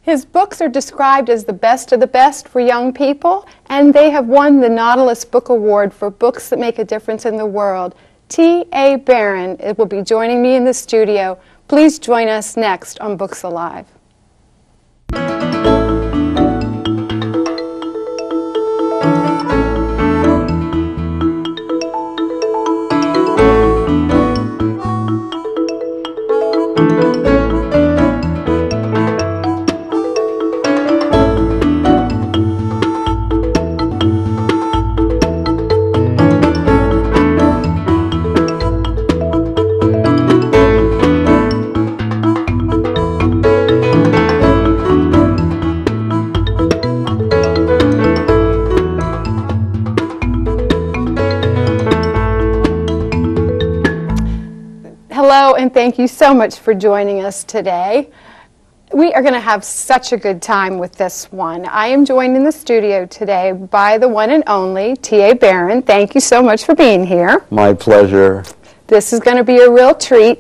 His books are described as the best of the best for young people, and they have won the Nautilus Book Award for books that make a difference in the world. T.A.Barron will be joining me in the studio. Please join us next on Books Alive. Hello, and thank you so much for joining us today. We are going to have such a good time with this one. I am joined in the studio today by the one and only T.A.Barron. Thank you so much for being here. My pleasure. This is going to be a real treat.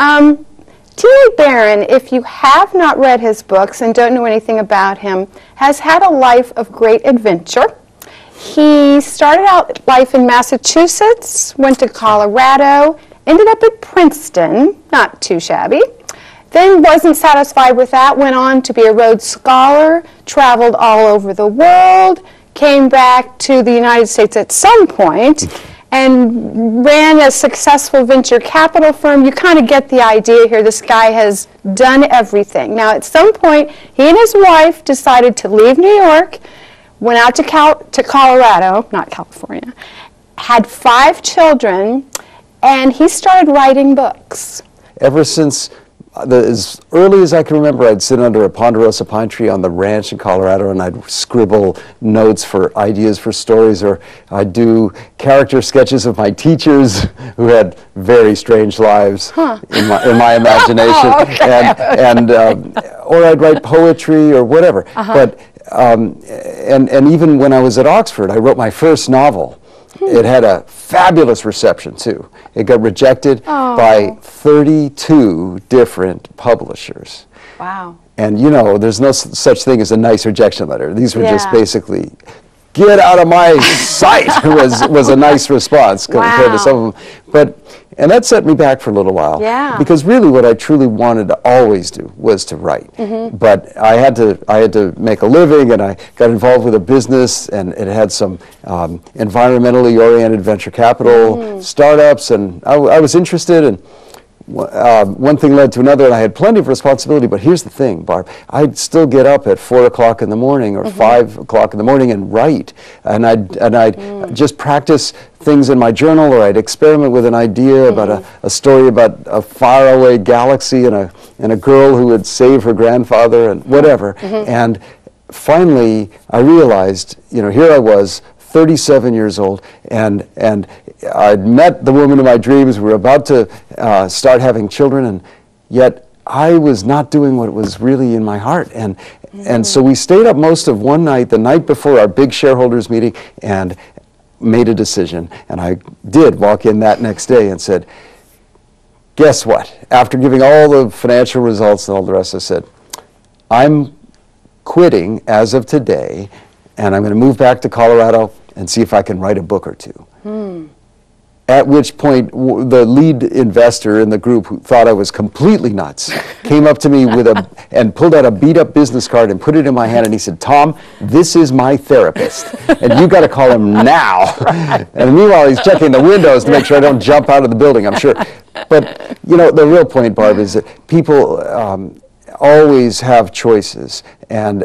T.A.Barron, if you have not read his books and don't know anything about him, has had a life of great adventure. He started out life in Massachusetts, went to Colorado, ended up at Princeton, not too shabby. Then wasn't satisfied with that, went on to be a Rhodes Scholar, traveled all over the world, came back to the United States at some point, and ran a successful venture capital firm. You kind of get the idea here. This guy has done everything. Now, at some point, he and his wife decided to leave New York, went out to Colorado, not California, had 5 children, and he started writing books. Ever since as early as I can remember, I'd sit under a ponderosa pine tree on the ranch in Colorado, and I'd scribble notes for ideas for stories, or I'd do character sketches of my teachers who had very strange lives in my imagination, or I'd write poetry or whatever. But and even when I was at Oxford, I wrote my first novel. It had a fabulous reception, too. It got rejected by 32 different publishers. Wow. And, you know, there's no such thing as a nice rejection letter. These were just basically, get out of my sight, was a nice response compared to some of them. And that set me back for a little while. Yeah. Because really what I truly wanted to always do was to write. But I had to make a living, and I got involved with a business, and it had some environmentally oriented venture capital startups, and I was interested, and one thing led to another, and I had plenty of responsibility. But here's the thing, Barb, I'd still get up at 4 o'clock in the morning or 5 o'clock in the morning and write, and I'd just practice things in my journal, or I'd experiment with an idea about a story about a faraway galaxy and a girl who would save her grandfather and whatever. And finally, I realized, you know, here I was, 37 years old, and I'd met the woman of my dreams. We were about to start having children, and yet I was not doing what was really in my heart. And so we stayed up most of one night, the night before our big shareholders meeting, and made a decision. And I did walk in that next day and said, guess what? After giving all the financial results and all the rest, I said, I'm quitting as of today, and I'm going to move back to Colorado and see if I can write a book or two. At which point, the lead investor in the group, who thought I was completely nuts, came up to me and pulled out a beat-up business card and put it in my hand, and he said, Tom, this is my therapist, and you got to call him now. And meanwhile, he's checking the windows to make sure I don't jump out of the building, I'm sure. But, you know, the real point, Barb, is that people always have choices, and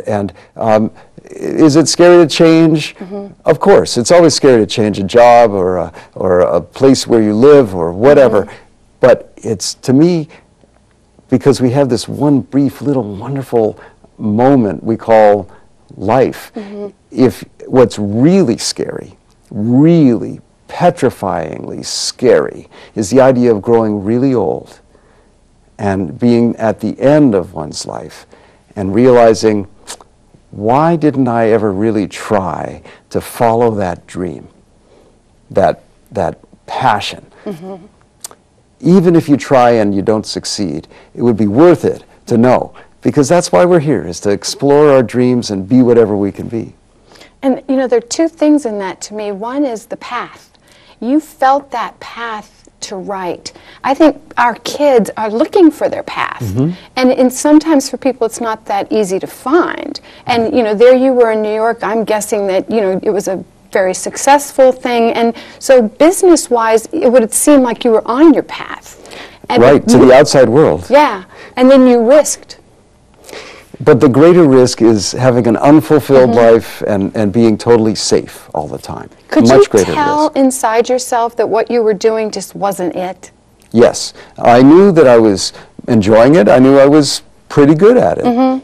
is it scary to change? Of course, it's always scary to change a job or a place where you live or whatever. But it's, to me, because we have this one brief little wonderful moment we call life. If what's really scary, really petrifyingly scary, is the idea of growing really old and being at the end of one's life and realizing, why didn't I ever really try to follow that dream, that passion? Even if you try and you don't succeed, it would be worth it to know, because that's why we're here, is to explore our dreams and be whatever we can be. And, you know, there are two things in that to me. One is the path. You felt that path to write. I think our kids are looking for their path. And sometimes for people it's not that easy to find. And, you know, there you were in New York. I'm guessing that, you know, it was a very successful thing. And so business-wise, it would seem like you were on your path. And right, to the outside world. Yeah. And then you risked. But the greater risk is having an unfulfilled life and being totally safe all the time. Could Much you greater tell risk. inside yourself that what you were doing just wasn't it? Yes. I knew that I was enjoying it. I knew I was pretty good at it.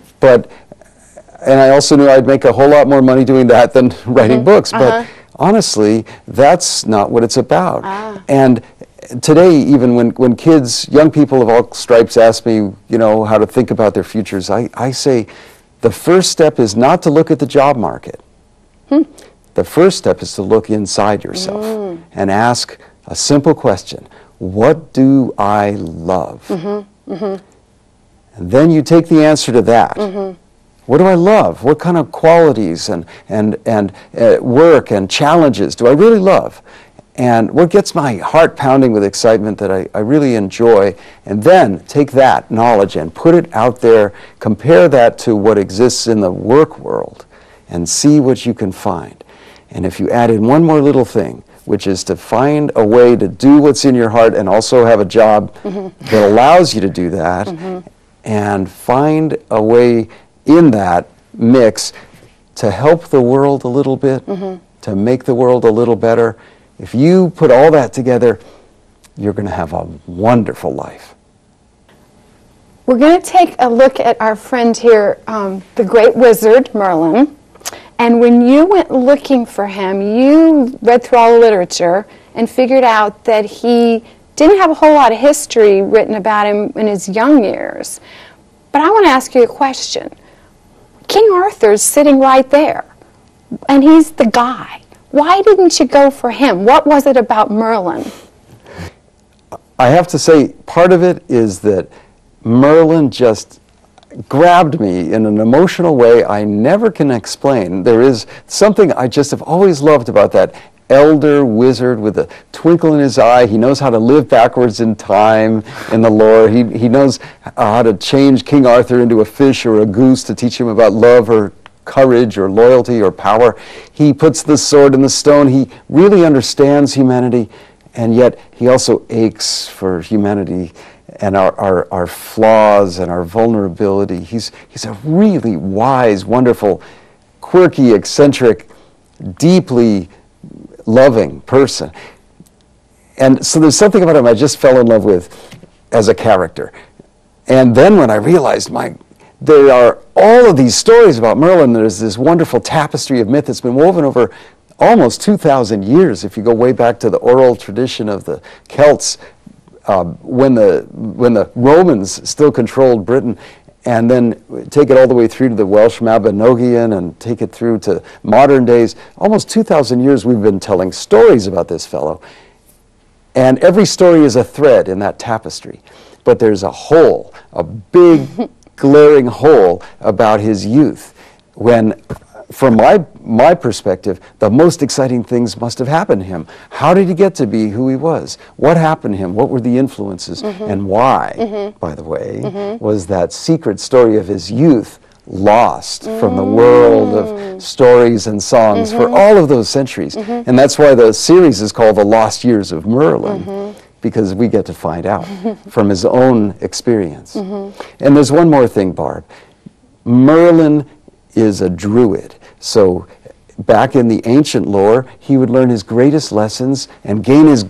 And I also knew I'd make a whole lot more money doing that than writing books. But honestly, that's not what it's about. And today, even when kids, young people of all stripes ask me, you know, how to think about their futures, I say the first step is not to look at the job market. The first step is to look inside yourself and ask a simple question: what do I love? And then you take the answer to that. What do I love? What kind of qualities and work and challenges do I really love? And what gets my heart pounding with excitement that I really enjoy, and then take that knowledge and put it out there, compare that to what exists in the work world, and see what you can find. And if you add in one more little thing, which is to find a way to do what's in your heart and also have a job that allows you to do that, and find a way in that mix to help the world a little bit, to make the world a little better. If you put all that together, you're going to have a wonderful life. We're going to take a look at our friend here, the great wizard, Merlin. And when you went looking for him, you read through all the literature and figured out that he didn't have a whole lot of history written about him in his young years. But I want to ask you a question. King Arthur's sitting right there, and he's the guy. Why didn't you go for him? What was it about Merlin? I have to say, part of it is that Merlin just grabbed me in an emotional way I never can explain. There is something I just have always loved about that elder wizard with a twinkle in his eye. He knows how to live backwards in time in the lore. He knows how to change King Arthur into a fish or a goose to teach him about love or courage or loyalty or power. He puts the sword in the stone. He really understands humanity, and yet he also aches for humanity and our flaws and our vulnerability. He's a really wise, wonderful, quirky, eccentric, deeply loving person. And so there's something about him I just fell in love with as a character. And then when I realized, there are all of these stories about Merlin. There's this wonderful tapestry of myth that's been woven over almost 2,000 years. If you go way back to the oral tradition of the Celts, when the Romans still controlled Britain, and then take it all the way through to the Welsh Mabinogion and take it through to modern days, almost 2,000 years we've been telling stories about this fellow. And every story is a thread in that tapestry. But there's a hole, a big glaring hole about his youth, when, from my perspective, the most exciting things must have happened to him. How did he get to be who he was? What happened to him? What were the influences? And why, by the way, was that secret story of his youth lost from the world of stories and songs for all of those centuries? And that's why the series is called The Lost Years of Merlin. Because we get to find out from his own experience. And there's one more thing, Barb. Merlin is a druid. So back in the ancient lore, he would learn his greatest lessons and gain his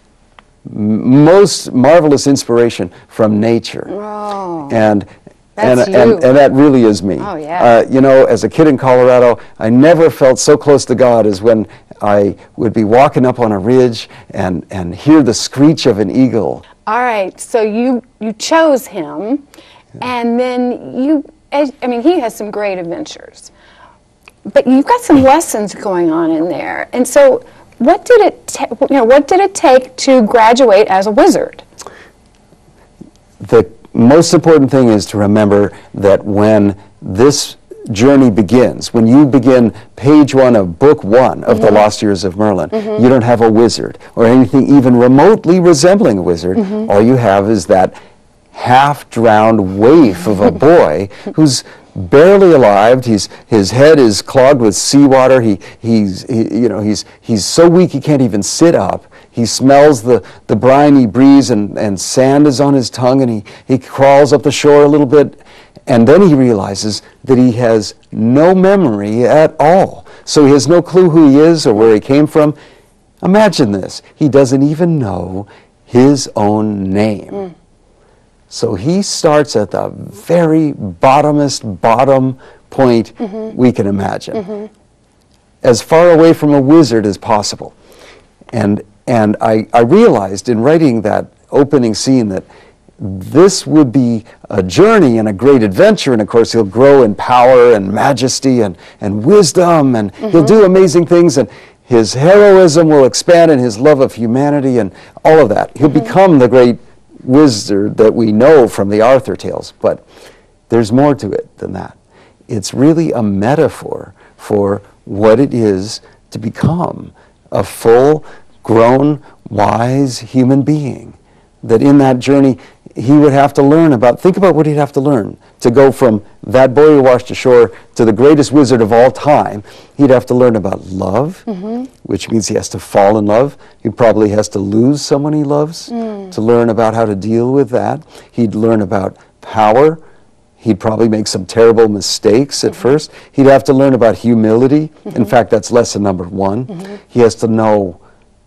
most marvelous inspiration from nature. Oh. And That's and that really is me. Oh, yeah. You know, as a kid in Colorado, I never felt so close to God as when I would be walking up on a ridge and hear the screech of an eagle. All right, so you chose him, and then he has some great adventures. But you've got some lessons going on in there. And so what did it take to graduate as a wizard? The most important thing is to remember that when this journey begins, when you begin page 1 of book 1 of The Lost Years of Merlin, you don't have a wizard or anything even remotely resembling a wizard. All you have is that half-drowned waif of a boy who's barely alive. His head is clogged with seawater. He's so weak he can't even sit up. He smells the briny breeze, and sand is on his tongue, and he crawls up the shore a little bit, and then he realizes that he has no memory at all. So he has no clue who he is or where he came from. Imagine this. He doesn't even know his own name. So he starts at the very bottomest bottom point we can imagine, as far away from a wizard as possible. And I realized in writing that opening scene that this would be a journey and a great adventure, and of course he'll grow in power and majesty and wisdom, and he'll do amazing things, and his heroism will expand, and his love of humanity and all of that. He'll become the great wizard that we know from the Arthur tales, but there's more to it than that. It's really a metaphor for what it is to become a full-grown, wise human being. That in that journey, he would have to learn about, think about what he'd have to learn to go from that boy who washed ashore to the greatest wizard of all time. He'd have to learn about love, which means he has to fall in love. He probably has to lose someone he loves to learn about how to deal with that. He'd learn about power. He'd probably make some terrible mistakes at first. He'd have to learn about humility. In fact, that's lesson number 1. He has to know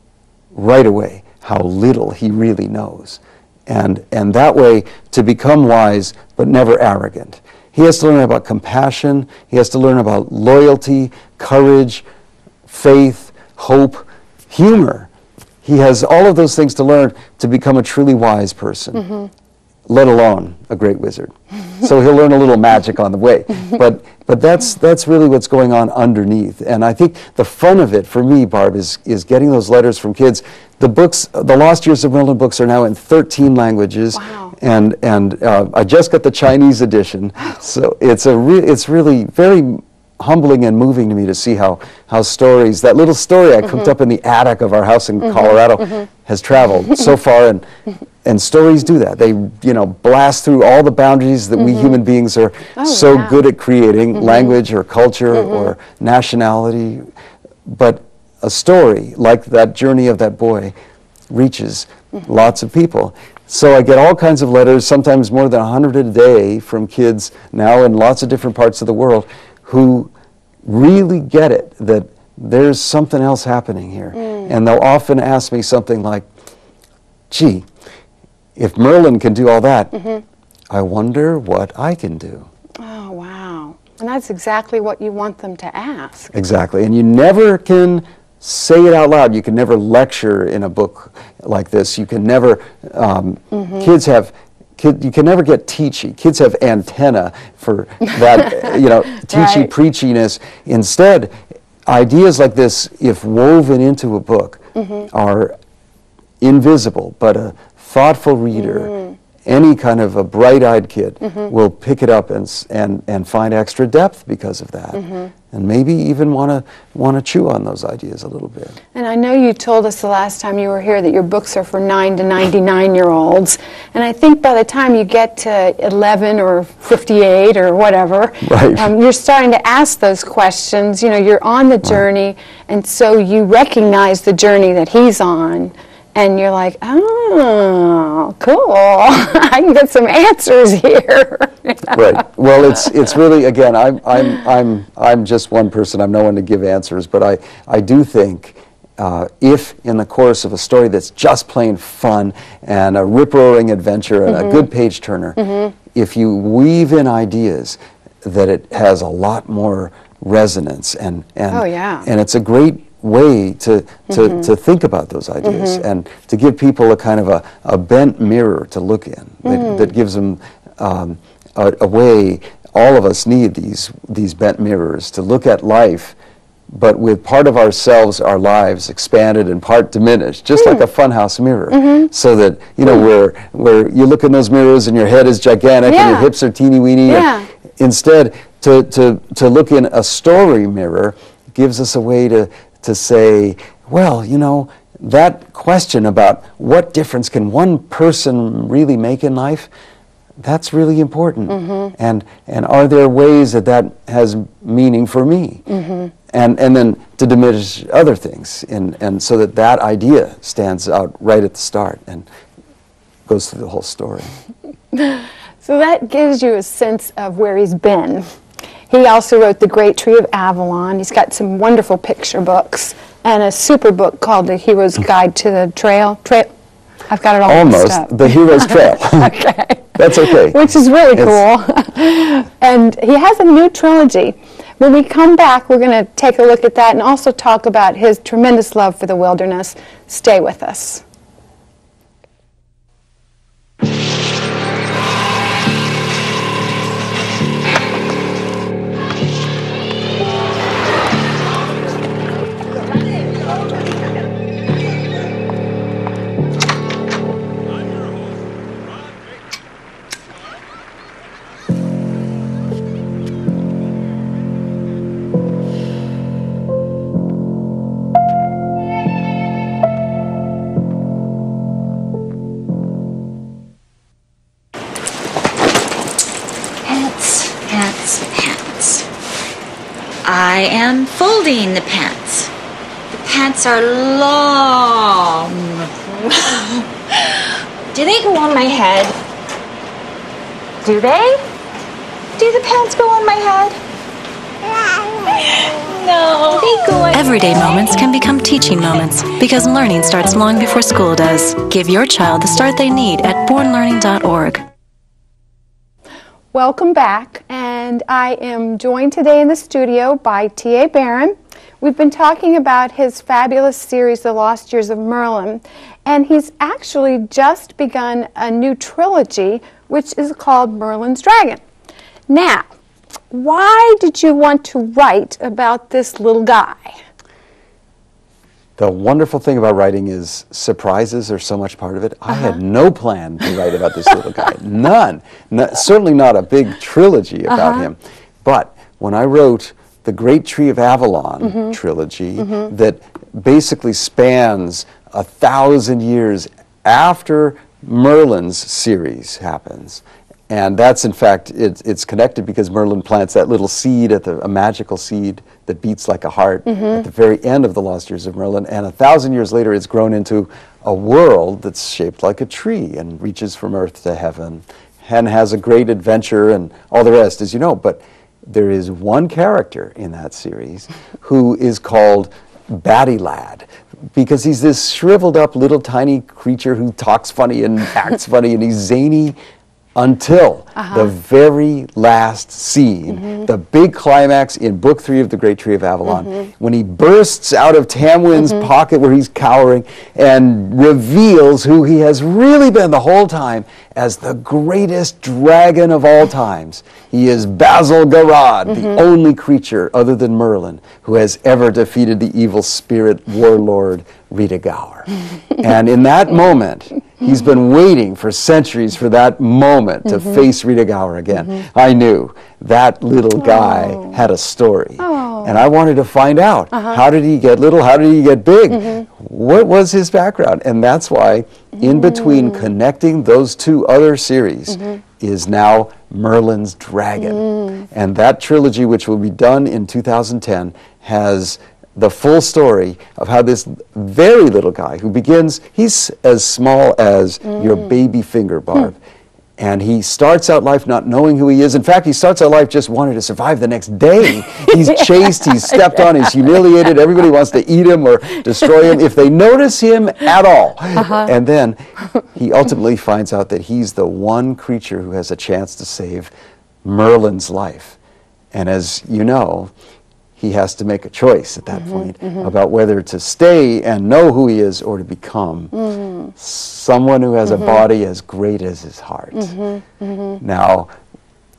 right away how little he really knows. And that way, to become wise, but never arrogant. He has to learn about compassion. He has to learn about loyalty, courage, faith, hope, humor. He has all of those things to learn to become a truly wise person, let alone a great wizard. So he'll learn a little magic on the way. But that's really what's going on underneath. And I think the fun of it for me, Barb, is getting those letters from kids. The books, the Lost Years of Merlin books, are now in 13 languages. Wow. And I just got the Chinese edition. So it's really very humbling and moving to me to see how stories, that little story I cooked up in the attic of our house in Colorado, has traveled so far. And stories do that. They, blast through all the boundaries that we human beings are good at creating, language or culture or nationality. But a story like that journey of that boy reaches lots of people. So I get all kinds of letters, sometimes more than 100 a day, from kids now in lots of different parts of the world who really get it, that there's something else happening here. And they'll often ask me something like, gee, if Merlin can do all that, I wonder what I can do. Oh, wow. And that's exactly what you want them to ask. Exactly. And you never can say it out loud. You can never lecture in a book like this. You can never, you can never get teachy. Kids have antenna for that, teachy preachiness. Instead, ideas like this, if woven into a book, are invisible, but a thoughtful reader, any kind of a bright-eyed kid will pick it up and find extra depth because of that, and maybe even want to chew on those ideas a little bit. And I know you told us the last time you were here that your books are for 9 to 99-year-olds, and I think by the time you get to 11 or 58 or whatever, you're starting to ask those questions. You're on the journey, and so you recognize the journey that he's on. And you're like, oh, cool! I can get some answers here. Right. Well, it's really, again, I'm just one person. I'm no one to give answers, but I do think if in the course of a story that's just plain fun and a rip-roaring adventure and a good page turner, if you weave in ideas, that it has a lot more resonance and it's a great way to think about those ideas and to give people a kind of a bent mirror to look in that gives them a way. All of us need these bent mirrors to look at life but with part of ourselves, our lives expanded and part diminished, just like a funhouse mirror. So that, you know, where you look in those mirrors and your head is gigantic and your hips are teeny weeny. And instead, to look in a story mirror gives us a way to say, well, you know, that question about what difference can one person really make in life, that's really important. And are there ways that has meaning for me? And then to diminish other things, and so that idea stands out right at the start and goes through the whole story. So that gives you a sense of where he's been. He also wrote The Great Tree of Avalon. He's got some wonderful picture books and a super book called The Hero's Guide to the Trail. I've got it all mixed up. Almost. The Hero's Trail. Okay. That's okay. Which is really cool. And he has a new trilogy. When we come back, we're going to take a look at that and also talk about his tremendous love for the wilderness. Stay with us. I am folding the pants. The pants are long. Do they go on my head? Do they? Do the pants go on my head? No. They go on. Everyday moments can become teaching moments because learning starts long before school does. Give your child the start they need at bornlearning.org. Welcome back, and I am joined today in the studio by T.A.Barron. We've been talking about his fabulous series, The Lost Years of Merlin, and he's actually just begun a new trilogy, which is called Merlin's Dragon. Now, why did you want to write about this little guy? The wonderful thing about writing is surprises are so much part of it. I had no plan to write about this little guy. None. Certainly not a big trilogy about him. But when I wrote the Great Tree of Avalon trilogy that basically spans 1,000 years after Merlin's series happens, and that's, in fact, it's connected because Merlin plants that little seed, a magical seed that beats like a heart at the very end of the Lost Years of Merlin. And 1,000 years later, it's grown into a world that's shaped like a tree and reaches from earth to heaven and has a great adventure and all the rest, as you know. But there is one character in that series who is called Batty Lad, because he's this shriveled up little tiny creature who talks funny and acts funny, and he's zany until the very last scene, the big climax in Book 3 of The Great Tree of Avalon, when he bursts out of Tamwin's pocket where he's cowering and reveals who he has really been the whole time as the greatest dragon of all times. He is Basil Garad, the only creature other than Merlin who has ever defeated the evil spirit warlord Rita Gower. And in that moment, he's been waiting for centuries for that moment to face Rita Gower again. I knew that little guy had a story. And I wanted to find out, how did he get little, how did he get big? What was his background? And that's why, in between connecting those two other series, is now Merlin's Dragon. And that trilogy, which will be done in 2010, has the full story of how this very little guy who begins, he's as small as your baby finger, Barb. And he starts out life not knowing who he is. In fact, he starts out life just wanting to survive the next day. He's chased, he's stepped on, he's humiliated. Everybody wants to eat him or destroy him if they notice him at all. And then he ultimately finds out that he's the one creature who has a chance to save Merlin's life. And as you know, he has to make a choice at that point about whether to stay and know who he is or to become someone who has a body as great as his heart. Now,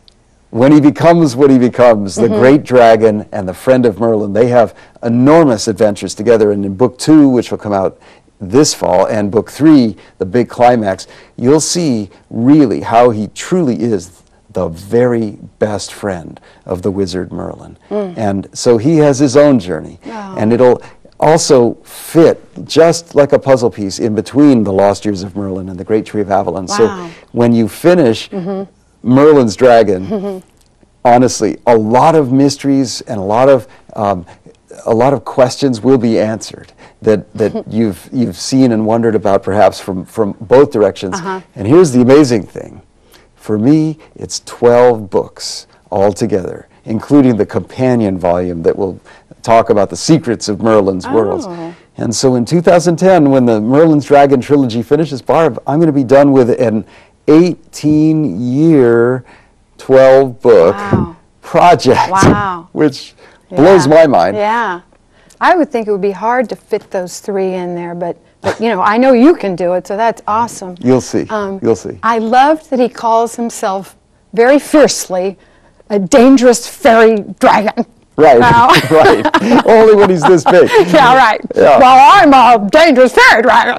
when he becomes what he becomes, the great dragon and the friend of Merlin, they have enormous adventures together. And in book 2, which will come out this fall, and book 3, the big climax, you'll see really how he truly is the very best friend of the wizard Merlin. And so he has his own journey. And it'll also fit just like a puzzle piece in between the lost years of Merlin and the Great Tree of Avalon. So when you finish Merlin's dragon, honestly, a lot of mysteries and a lot of questions will be answered that you've seen and wondered about, perhaps from both directions. And here's the amazing thing: for me, it's 12 books altogether, including the companion volume that will talk about the secrets of Merlin's worlds. And so in 2010, when the Merlin's Dragon trilogy finishes, Barb, I'm going to be done with an 18-year, 12-book project, which blows my mind. Yeah. I would think it would be hard to fit those 3 in there, but you know, I know you can do it, so that's awesome. You'll see. You'll see. I loved that he calls himself very fiercely a dangerous fairy dragon. Right, right. Only when he's this big. Yeah, right. Yeah. Well, I'm a dangerous fairy dragon.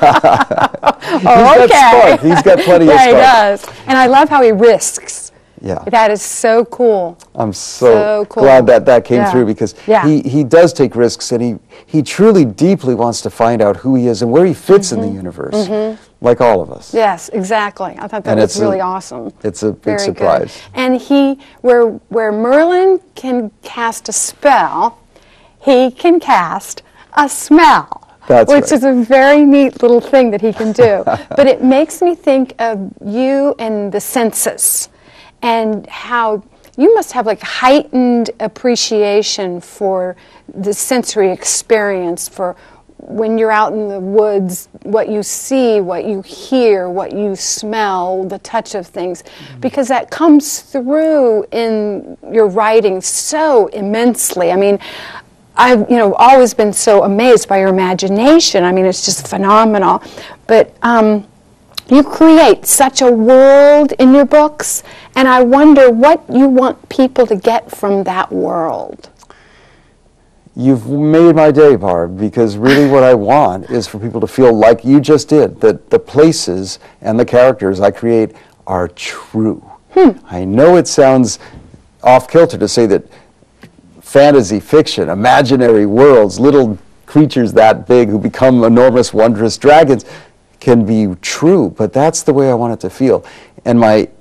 He's got plenty of spark. He does. And I love how he risks. Yeah. That is so cool. I'm so glad that came through, because he does take risks, and he truly deeply wants to find out who he is and where he fits in the universe, like all of us. Yes, exactly. I thought that was really awesome. It's a big surprise. Good. And where Merlin can cast a spell, he can cast a smell. Which is a very neat little thing that he can do. But it makes me think of you and the senses, and how you must have like heightened appreciation for the sensory experience, for when you're out in the woods, what you see, what you hear, what you smell, the touch of things, because that comes through in your writing so immensely. I mean, I've always been so amazed by your imagination. I mean, it's just phenomenal. But you create such a world in your books, and I wonder what you want people to get from that world. You've made my day, Barb, because really what I want is for people to feel like you just did, that the places and the characters I create are true. I know it sounds off-kilter to say that fantasy fiction, imaginary worlds, little creatures that big who become enormous, wondrous dragons can be true, but that's the way I want it to feel. And my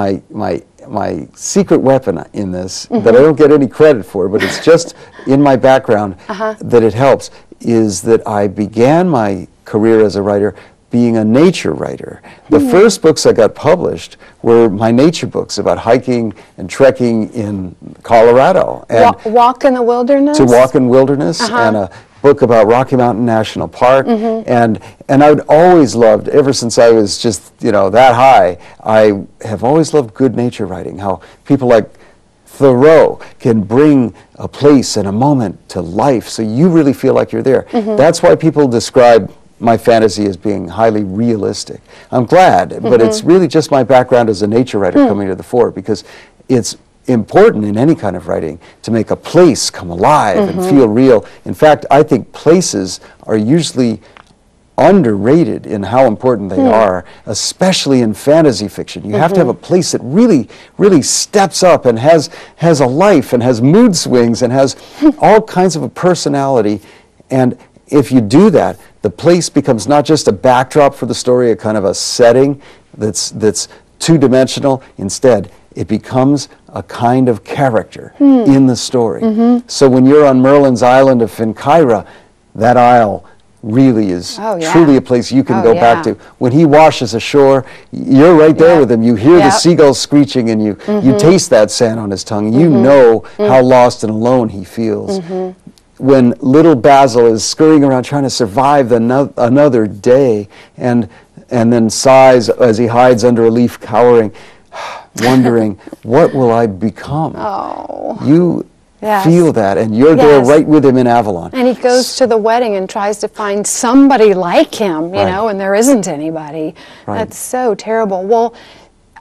secret weapon in this, that I don't get any credit for, but it's just in my background that it helps, is that I began my career as a writer being a nature writer. The first books I got published were my nature books about hiking and trekking in Colorado. And walk in the wilderness? To walk in wilderness, and a book about Rocky Mountain National Park. And I'd always loved, ever since I was just, that high, I have always loved good nature writing, how people like Thoreau can bring a place and a moment to life so you really feel like you're there. That's why people describe my fantasy as being highly realistic. I'm glad, but it's really just my background as a nature writer coming to the fore, because it's important in any kind of writing to make a place come alive and feel real. In fact, I think places are usually underrated in how important they are, especially in fantasy fiction. You have to have a place that really, really steps up and has a life and has mood swings and has all kinds of a personality. And if you do that, the place becomes not just a backdrop for the story, a kind of a setting that's two-dimensional. Instead, it becomes a kind of character in the story. So when you're on Merlin's island of Finkyra, that isle really is truly a place you can go back to. When he washes ashore, you're right there with him. You hear the seagulls screeching, and you taste that sand on his tongue. You know how lost and alone he feels. When little Basil is scurrying around trying to survive another day, and then sighs as he hides under a leaf, cowering, wondering, what will I become? You feel that, and you're there right with him in Avalon. And he goes to the wedding and tries to find somebody like him, you know, and there isn't anybody. That's so terrible. Well,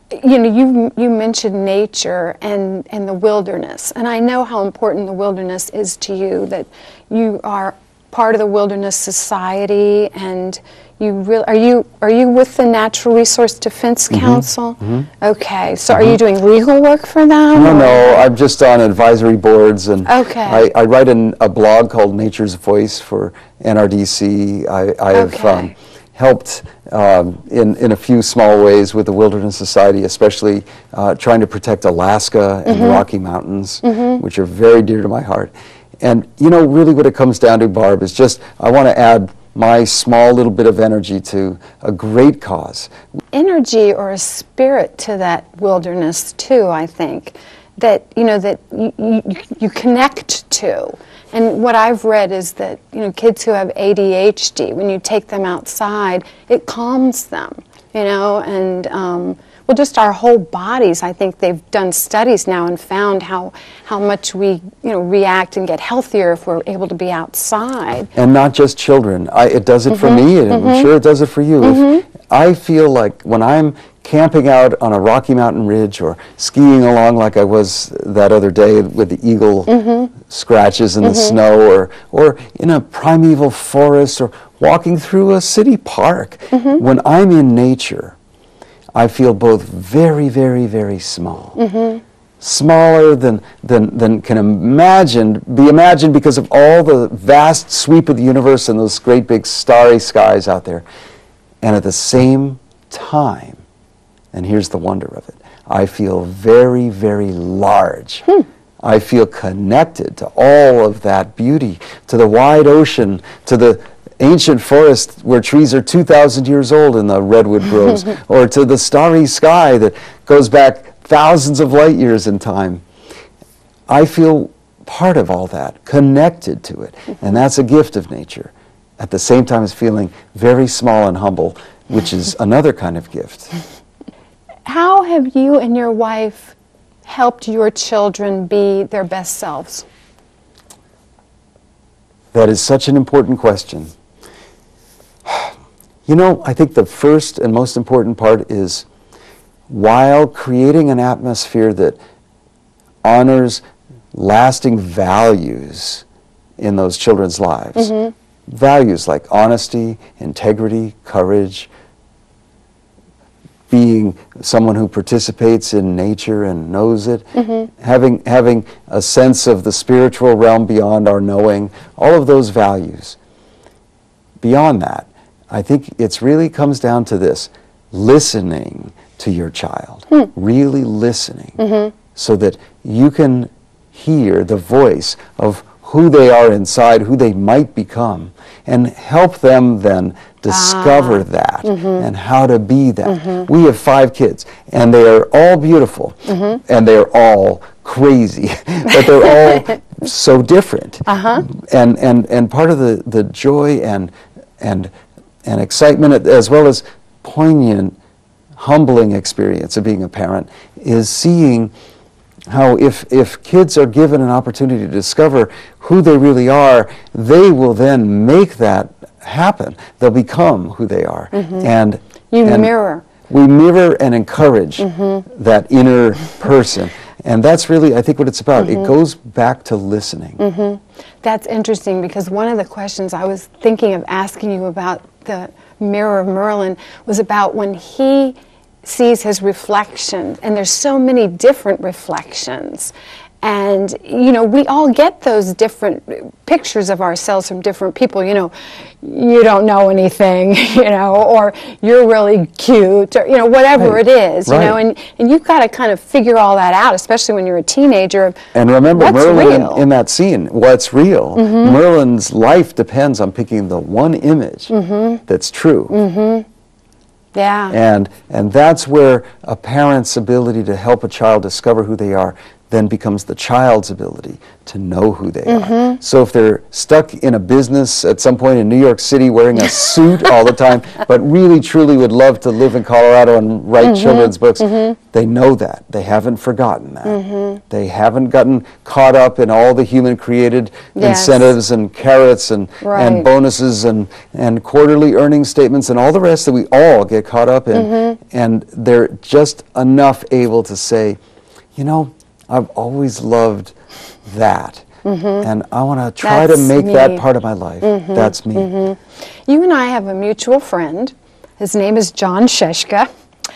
you know, you mentioned nature and the wilderness, and I know how important the wilderness is to you, that you are part of the Wilderness Society, and you really, are you with the Natural Resource Defense Council? Okay, so are you doing legal work for them? No, I'm just on advisory boards, and okay. I write a blog called Nature's Voice for NRDC. I have helped in a few small ways with the Wilderness Society, especially trying to protect Alaska and the Rocky Mountains, which are very dear to my heart. And you know, really what it comes down to, Barb, is just I want to add my small little bit of energy to a great cause. Energy or a spirit to that wilderness too, I think, that you know, that you connect to. And what I've read is that, you know, kids who have ADHD, when you take them outside, it calms them, you know, and well, just our whole bodies. I think they've done studies now and found how much we, you know, react and get healthier if we're able to be outside. And not just children. It does it for me, and I'm sure it does it for you. If I feel like when I'm camping out on a Rocky Mountain ridge or skiing along like I was that other day with the eagle scratches in the snow, or in a primeval forest, or walking through a city park, when I'm in nature, I feel both very, very, very small. Smaller than can be imagined because of all the vast sweep of the universe and those great big starry skies out there. And at the same time, and here's the wonder of it, I feel very, very large. I feel connected to all of that beauty, to the wide ocean, to the ancient forest where trees are 2,000 years old in the redwood groves, or to the starry sky that goes back thousands of light years in time. I feel part of all that, connected to it, and that's a gift of nature. At the same time as feeling very small and humble, which is another kind of gift. How have you and your wife helped your children be their best selves? That is such an important question. You know, I think the first and most important part is, while creating an atmosphere that honors lasting values in those children's lives, values like honesty, integrity, courage, being someone who participates in nature and knows it, having a sense of the spiritual realm beyond our knowing, all of those values. Beyond that, I think it really comes down to this: listening to your child, really listening, so that you can hear the voice of who they are inside, who they might become, and help them then discover that and how to be that. We have 5 kids, and they are all beautiful, and they are all crazy, but they're all so different. And part of the joy and excitement, as well as poignant, humbling experience of being a parent, is seeing how if kids are given an opportunity to discover who they really are, they will then make that happen. They'll become who they are. And mirror. We mirror and encourage that inner person. And that's really, I think, what it's about. It goes back to listening. That's interesting, because one of the questions I was thinking of asking you about the mirror of Merlin was about when he sees his reflection, and there's so many different reflections. And, you know, we all get those different pictures of ourselves from different people. You know, you don't know anything, you know, or you're really cute, or, you know, whatever it is, you know, and you've got to kind of figure all that out, especially when you're a teenager. And remember, Merlin in that scene, what's real? Merlin's life depends on picking the one image that's true. Yeah. And that's where a parent's ability to help a child discover who they are then becomes the child's ability to know who they are. So if they're stuck in a business at some point in New York City wearing a suit all the time, but really truly would love to live in Colorado and write children's books, they know that. They haven't forgotten that. They haven't gotten caught up in all the human created incentives and carrots and bonuses and quarterly earnings statements and all the rest that we all get caught up in. And they're just enough able to say, you know, I've always loved that, and I want to try to make that part of my life. That's me. You and I have a mutual friend. His name is John Sheshka,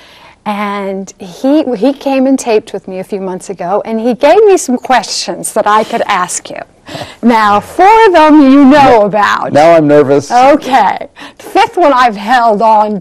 and he came and taped with me a few months ago, and he gave me some questions that I could ask you. Now, 4 of them you know about. Now I'm nervous. Okay. The 5th one I've held on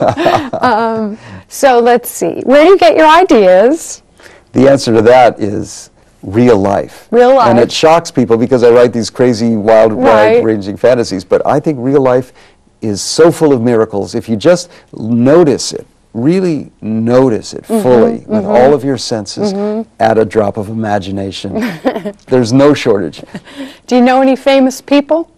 to. So let's see. Where do you get your ideas? The answer to that is real life. Real life. And it shocks people because I write these crazy, wild, wide-ranging fantasies, but I think real life is so full of miracles. If you just notice it, really notice it fully with all of your senses at a drop of imagination, there's no shortage. Do you know any famous people?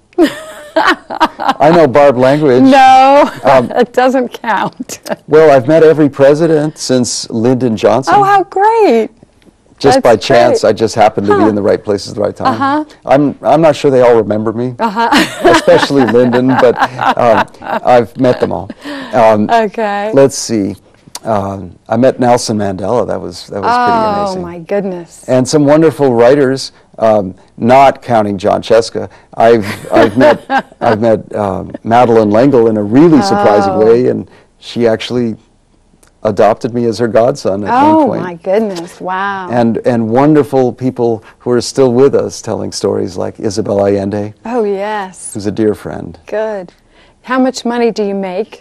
I know Barb language. No, it doesn't count. Well, I've met every president since Lyndon Johnson. Oh, how great. Just That's by chance, great. I just happened to be in the right place at the right time. I'm not sure they all remember me, especially Lyndon, but I've met them all. Okay. Let's see. I met Nelson Mandela. That was pretty amazing. Oh my goodness. And some wonderful writers, not counting John Cheska. I've met Madeleine L'Engle in a really surprising way, and she actually adopted me as her godson at one point. Oh my goodness! Wow. And wonderful people who are still with us telling stories like Isabel Allende. Oh yes. Who's a dear friend. Good. How much money do you make?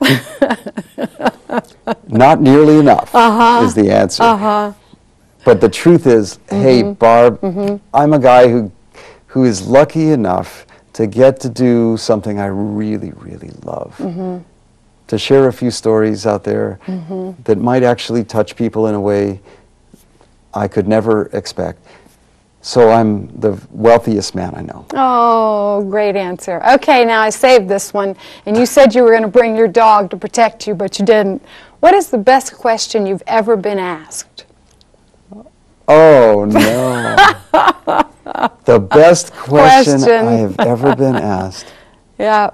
Not nearly enough is the answer. But the truth is, hey, Barb, I'm a guy who is lucky enough to get to do something I really, really love. To share a few stories out there that might actually touch people in a way I could never expect. So I'm the wealthiest man I know. Oh, great answer. Okay, now I saved this one, and you said you were going to bring your dog to protect you, but you didn't. What is the best question you've ever been asked? Oh, no. The best question I have ever been asked. Yeah.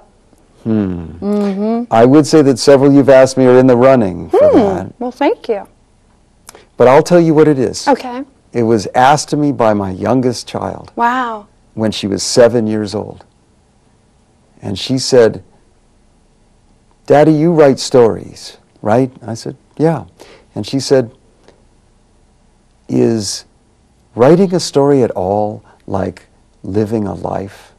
I would say that several you've asked me are in the running for that. Well, thank you. But I'll tell you what it is. Okay. It was asked to me by my youngest child. Wow. When she was 7 years old. And she said, "Daddy, you write stories, right?" I said, "Yeah." And she said, "Is writing a story at all like living a life?"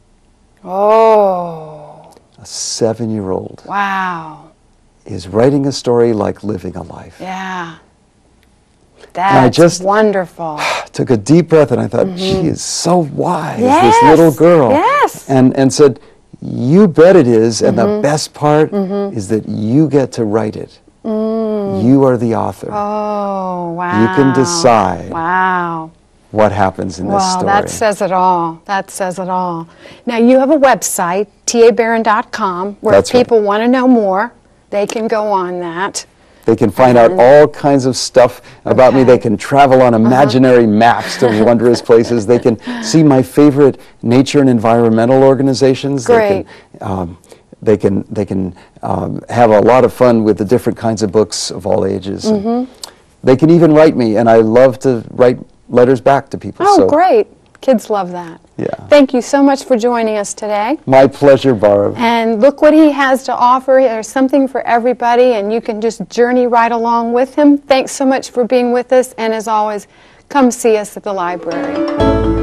Oh. A 7-year-old. Wow. Is writing a story like living a life? Yeah. And I just wonderful. took a deep breath and I thought, she is so wise, Yes. this little girl. Yes. And said, "You bet it is, and the best part is that you get to write it. You are the author. Oh, wow. You can decide Wow. what happens in this story." Well, that says it all. That says it all. Now, you have a website, T.A.Barron.com, where That's if people want to know more, they can go on that. They can find out all kinds of stuff about me. Okay. They can travel on imaginary maps to wondrous places. They can see my favorite nature and environmental organizations. Great. They can have a lot of fun with the different kinds of books of all ages. They can even write me, and I love to write letters back to people. Oh, so, great. Kids love that. Yeah. Thank you so much for joining us today. My pleasure, Barb. And look what he has to offer. There's something for everybody, and you can just journey right along with him. Thanks so much for being with us, and as always, come see us at the library.